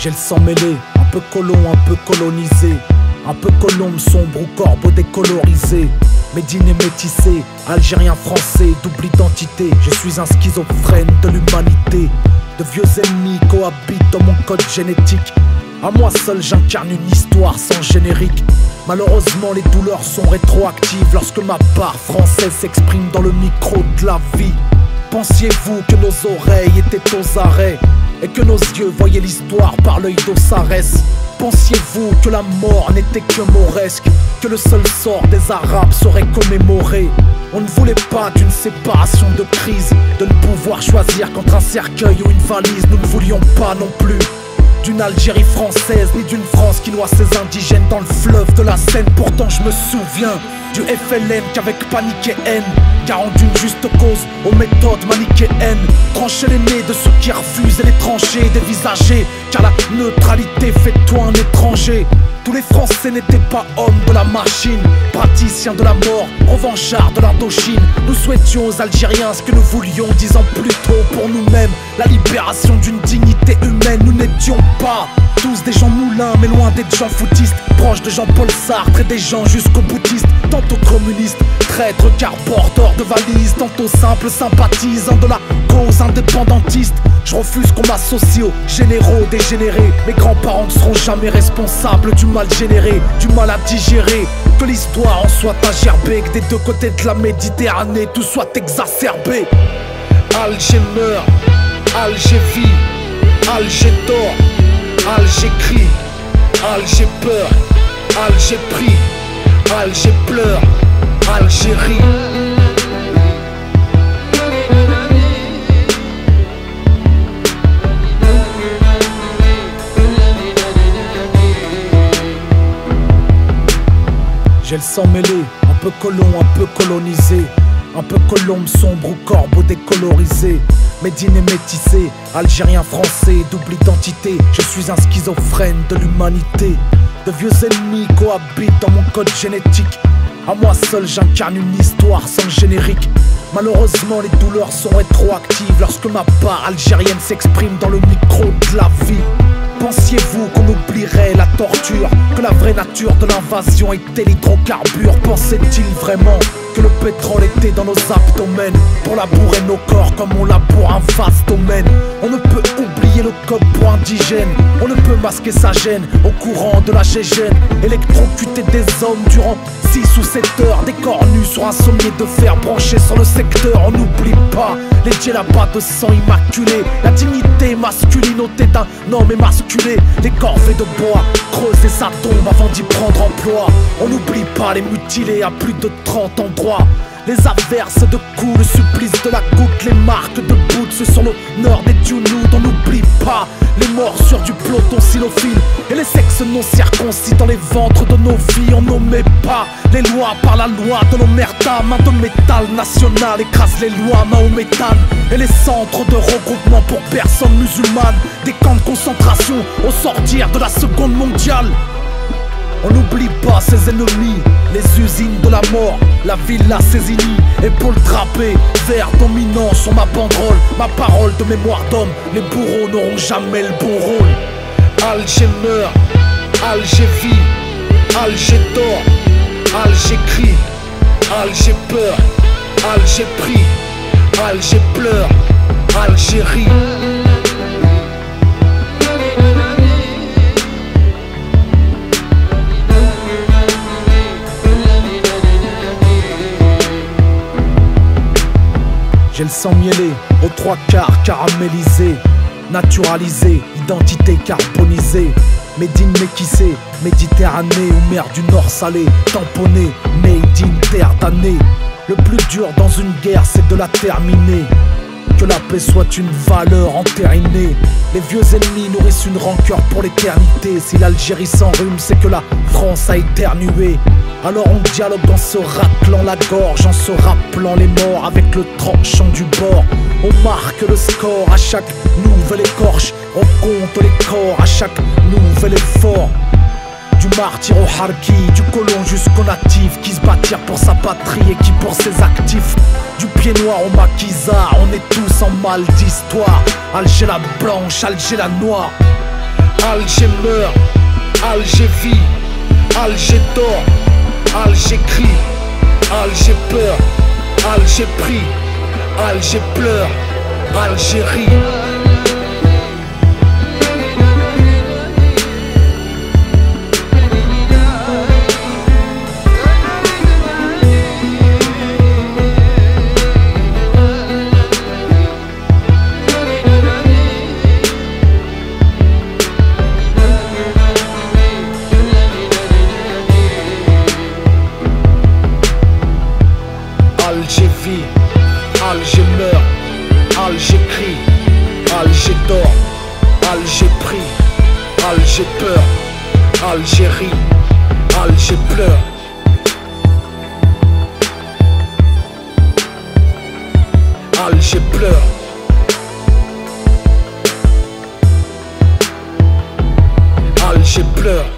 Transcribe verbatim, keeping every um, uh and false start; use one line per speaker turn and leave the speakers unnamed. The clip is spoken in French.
J'ai le sang mêlé, un peu colon, un peu colonisé, un peu colombe sombre ou corbeau décolorisé. Médine et métissé, algérien français, double identité. Je suis un schizophrène de l'humanité. De vieux ennemis cohabitent dans mon code génétique. À moi seul j'incarne une histoire sans générique. Malheureusement les douleurs sont rétroactives lorsque ma part française s'exprime dans le micro de la vie. Pensiez-vous que nos oreilles étaient aux arrêts et que nos yeux voyaient l'histoire par l'œil d'Osiris? Pensiez-vous que la mort n'était que mauresque, que le seul sort des Arabes serait commémoré? On ne voulait pas d'une séparation de crise, de ne pouvoir choisir qu'entre un cercueil ou une valise. Nous ne voulions pas non plus d'une Algérie française, ni d'une France qui noie ses indigènes dans le fleuve de la Seine. Pourtant je me souviens du F L N qu'avec panique et haine garant d'une juste cause aux méthodes manichéennes, trancher les nez de ceux qui refusent et les trancher dévisager, car la neutralité fait toi un étranger. Tous les Français n'étaient pas hommes de la machine, praticiens de la mort, revanchards de l'Indochine. Nous souhaitions aux Algériens ce que nous voulions dix ans plus tôt pour nous-mêmes, la libération d'une dignité humaine. Nous n'étions pas tous des gens moulins, mais loin d'être gens foutistes, proches de Jean-Paul Sartre et des gens jusqu'aux bouddhistes, tantôt communistes, traîtres car porteurs de valises, tantôt simples sympathisants de la cause indépendantiste. Je refuse qu'on m'associe aux généraux dégénérés. Mes grands-parents ne seront jamais responsables du mal généré, du mal à digérer. Que l'histoire en soit à gerber, que des deux côtés de la Méditerranée tout soit exacerbé. Alger meurt, Alger vit, Alger dort, Alger crie, Alger peur, Alger prie, Alger pleure, Algérie. J'ai le sang mêlé, un peu colon, un peu colonisé, un peu colombe sombre ou corbeau décolorisé. Médine et métissé, algérien français, double identité. Je suis un schizophrène de l'humanité. De vieux ennemis cohabitent dans mon code génétique. À moi seul j'incarne une histoire sans générique. Malheureusement les douleurs sont rétroactives lorsque ma part algérienne s'exprime dans le micro de la vie. Pensiez-vous qu'on oublierait la torture, que la vraie nature de l'invasion était l'hydrocarbure? Pensait-il vraiment que le pétrole était dans nos abdomens pour labourer nos corps comme on laboure un vaste domaine? On ne peut oublier le code pour indigène, on ne peut masquer sa gêne au courant de la gégène. Électrocuter des hommes durant six ou sept heures, des corps nus sur un sommier de fer branché sur le secteur. On n'oublie pas les djellabas de sang immaculé, la dignité masculine ôtée d'un homme émasculé. Les corvées de bois, creuser sa tombe avant d'y prendre emploi. On n'oublie pas les mutilés à plus de trente endroits. Les averses de coups, le supplice de la goutte, les marques de boots sur l'honneur des Djounoud. On n'oublie pas les morsures du peloton sinophile et les sexes non circoncis dans les ventres de nos filles. On nommait pas les lois par la loi de l'omerta. Main de métal national écrase les lois mahométanes et les centres de regroupement pour personnes musulmanes. Des camps de concentration au sortir de la seconde mondiale. On n'oublie pas ses ennemis, les usines de la mort, la villa Cézini, épaules drapées, vert dominant sur ma banderole. Ma parole de mémoire d'homme, les bourreaux n'auront jamais le bon rôle. Alger meurt, Alger vit, Alger dort, Alger crie, Alger peur, Alger prie, Alger pleure, Algérie. J'ai le sang mielé, aux trois quarts caramélisé, naturalisé, identité carbonisée. Médine méquissée, Méditerranée ou mer du Nord salée, tamponnée, made in terre damnée. Le plus dur dans une guerre c'est de la terminer. Que la paix soit une valeur entérinée. Les vieux ennemis nourrissent une rancœur pour l'éternité. Si l'Algérie s'enrhume c'est que la France a éternué. Alors on dialogue en se raclant la gorge, en se rappelant les morts avec le tranchant du bord. On marque le score à chaque nouvelle écorche, on compte les corps à chaque nouvel effort. Du martyr au harki, du colon jusqu'au natif, qui se battirent pour sa patrie et qui pour ses actifs. Du pied noir au maquisard, on est tous en mal d'histoire. Alger la blanche, Alger la noire. Alger meurt, Alger vit, Alger dort, Alger crie, Alger peur, Alger prie, Alger pleure, Algérie. Alger vit, Alger meurt, Alger crie, Alger dort, Alger prie, Alger peur, Algérie, Alger pleure. Alger pleure. Alger pleure.